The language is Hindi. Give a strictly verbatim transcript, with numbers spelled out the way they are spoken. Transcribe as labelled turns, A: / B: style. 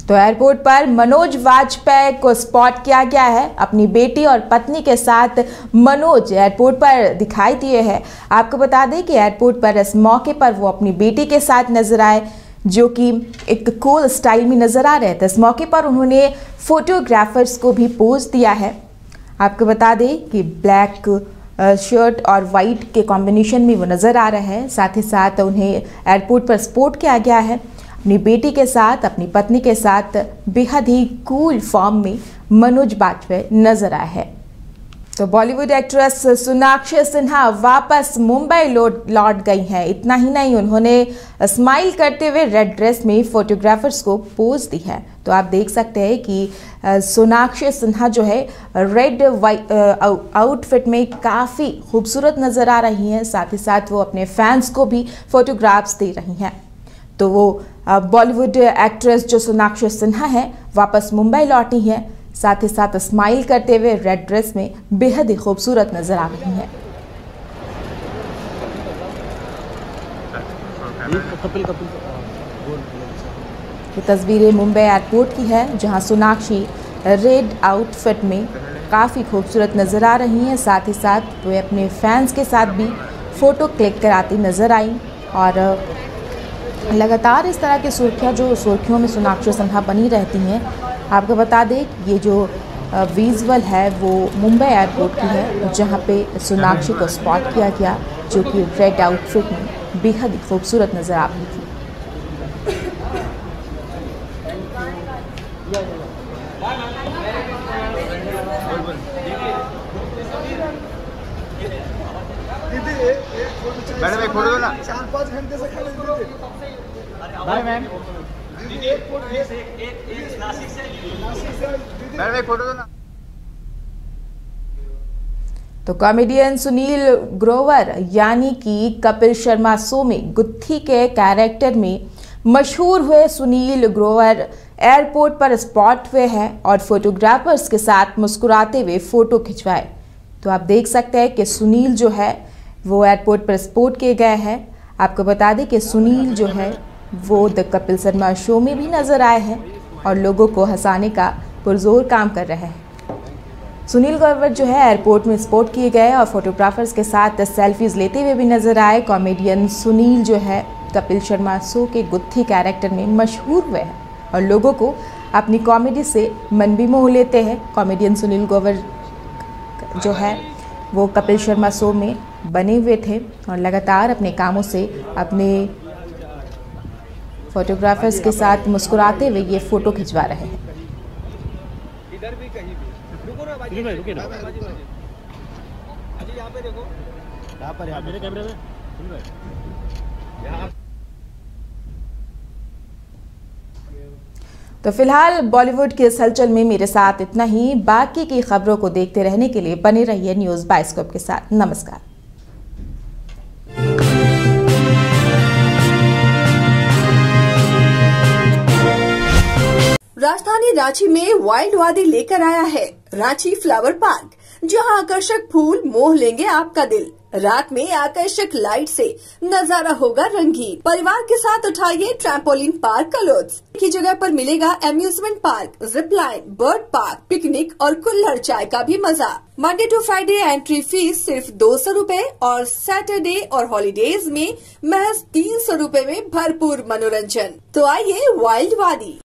A: तो एयरपोर्ट पर मनोज वाजपेयी को स्पॉट किया गया है। अपनी बेटी और पत्नी के साथ मनोज एयरपोर्ट पर दिखाई दिए हैं। आपको बता दें कि एयरपोर्ट पर इस मौके पर वो अपनी बेटी के साथ नजर आए, जो कि एक कूल स्टाइल में नजर आ रहे थे। इस मौके पर उन्होंने फोटोग्राफर्स को भी पोज दिया है। आपको बता दें कि ब्लैक शर्ट और वाइट के कॉम्बिनेशन में वो नजर आ रहे हैं। साथ ही साथ उन्हें एयरपोर्ट पर स्पॉट किया गया है। अपनी बेटी के साथ, अपनी पत्नी के साथ बेहद ही कूल फॉर्म में मनोज वाजपेयी नजर आए हैं। तो बॉलीवुड एक्ट्रेस सोनाक्षी सिन्हा वापस मुंबई लौट लौट गई हैं। इतना ही नहीं, उन्होंने स्माइल करते हुए रेड ड्रेस में फोटोग्राफर्स को पोज दी है। तो आप देख सकते हैं कि सोनाक्षी सिन्हा जो है रेड वाइट आउटफिट में काफ़ी खूबसूरत नज़र आ रही हैं। साथ ही साथ वो अपने फैंस को भी फोटोग्राफ्स दे रही हैं। तो वो बॉलीवुड एक्ट्रेस जो सोनाक्षी सिन्हा है वापस मुंबई लौटी हैं। साथ ही साथ स्माइल करते हुए रेड ड्रेस में बेहद ही खूबसूरत नजर आ रही हैं। ये तस्वीरें मुंबई एयरपोर्ट की है, जहां सोनाक्षी रेड आउटफिट में काफ़ी खूबसूरत नज़र आ रही हैं। साथ ही साथ वे अपने फैंस के साथ भी फ़ोटो क्लिक कराती नज़र आई। और लगातार इस तरह की सुर्खियाँ जो सुर्खियों में सोनाक्षी सिन्हा बनी रहती हैं। आपको बता दें ये जो विजुअल है वो मुंबई एयरपोर्ट की है, जहां पे सोनाक्षी को स्पॉट किया गया, जो कि रेड आउटफिट में बेहद ही खूबसूरत नज़र आ रही थी।
B: मैडम एक फोटो दो ना।
C: चार पाँच घंटे से खड़े थे।
B: Bye ma'am. मैडम एक फोटो दो ना।
A: तो कॉमेडियन सुनील ग्रोवर यानी कि कपिल शर्मा शो में गुत्थी के कैरेक्टर में मशहूर हुए सुनील ग्रोवर एयरपोर्ट पर स्पॉट हुए हैं और फोटोग्राफर्स के साथ मुस्कुराते हुए फोटो खिंचवाए। तो आप देख सकते हैं कि सुनील जो है वो एयरपोर्ट पर स्पॉट किए गए हैं। आपको बता दें कि सुनील जो है वो द कपिल शर्मा शो में भी नजर आए हैं और लोगों को हंसाने का पुरजोर काम कर रहे हैं। सुनील ग्रोवर जो है एयरपोर्ट में स्पॉट किए गए और फोटोग्राफर्स के साथ सेल्फीज लेते हुए भी नजर आए। कॉमेडियन सुनील जो है कपिल शर्मा शो के गुत्थी कैरेक्टर में मशहूर हुए हैं और लोगों को अपनी कॉमेडी से मन भी मोह लेते हैं। कॉमेडियन सुनील ग्रोवर जो है वो कपिल शर्मा शो में बने हुए थे और लगातार अपने कामों से अपने फोटोग्राफर्स के साथ मुस्कुराते हुए ये फोटो खिंचवा रहे हैं।
C: इधर भी कहीं भी रुको ना बाजी रुके ना बाजी बाजी अजी यहां पे देखो, यहां पर यहां मेरे कैमरे में सुन भाई यहां।
A: तो फिलहाल बॉलीवुड के इस हलचल में मेरे साथ इतना ही। बाकी की खबरों को देखते रहने के लिए बने रहिए न्यूज़ बाइस्कोप के साथ। नमस्कार।
D: राजधानी रांची में वाइल्ड वादी लेकर आया है रांची फ्लावर पार्क, जहां आकर्षक फूल मोह लेंगे आपका दिल। रात में आकर्षक लाइट से नजारा होगा रंगीन। परिवार के साथ उठाइए ट्रैम्पोलिन पार्क का लुत्फ। की जगह पर मिलेगा amusement park, zip line, bird park, picnic और कुल्हड़ चाय का भी मजा। Monday to Friday entry fees सिर्फ दो सौ रूपए और सैटरडे और हॉलीडेज में महज तीन सौ रूपए में भरपूर मनोरंजन। तो आइए वाइल्ड वादी।